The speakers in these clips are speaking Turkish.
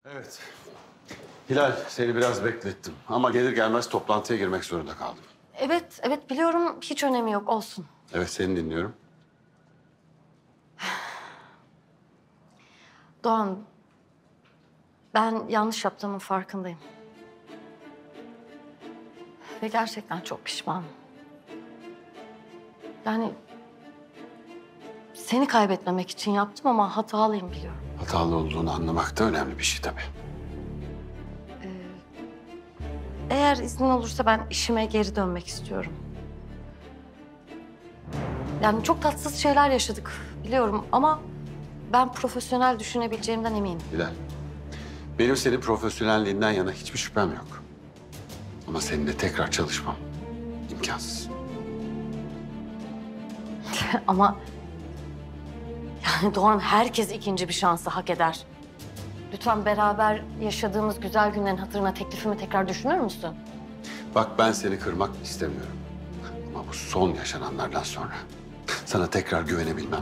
Evet. Hilal, seni biraz beklettim. Ama gelir gelmez toplantıya girmek zorunda kaldım. Evet biliyorum. Hiç önemi yok. Olsun. Evet, seni dinliyorum. Doğan, ben yanlış yaptığımın farkındayım. Ve gerçekten çok pişmanım. Yani seni kaybetmemek için yaptım ama hatalıyım biliyorum. Hatalı olduğunu anlamak da önemli bir şey tabii. Eğer iznin olursa ben işime geri dönmek istiyorum. Yani çok tatsız şeyler yaşadık biliyorum ama ben profesyonel düşünebileceğimden eminim. Hilal, benim senin profesyonelliğinden yana hiçbir şüphem yok. Ama seninle tekrar çalışmam imkansız. Ama yani Doğan, herkes ikinci bir şansı hak eder. Lütfen beraber yaşadığımız güzel günlerin hatırına teklifimi tekrar düşünür müsün? Bak, ben seni kırmak istemiyorum. Ama bu son yaşananlardan sonra sana tekrar güvenebilmem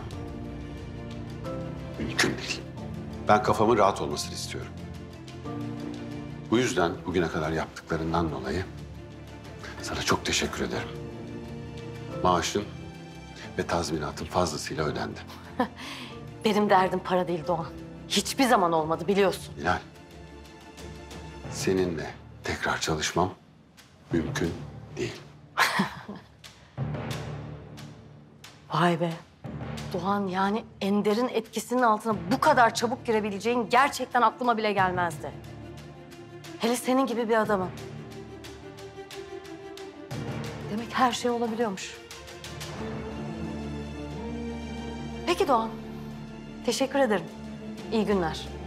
mümkün değil. Ben kafamın rahat olmasını istiyorum. Bu yüzden bugüne kadar yaptıklarından dolayı sana çok teşekkür ederim. Maaşın ve tazminatın fazlasıyla ödendi. Benim derdim para değil Doğan. Hiçbir zaman olmadı biliyorsun. Hilal, seninle tekrar çalışmam mümkün değil. Vay be. Doğan, yani Ender'in etkisinin altına bu kadar çabuk girebileceğin gerçekten aklıma bile gelmezdi. Hele senin gibi bir adamın. Demek her şey olabiliyormuş. Peki Doğan. Teşekkür ederim. İyi günler.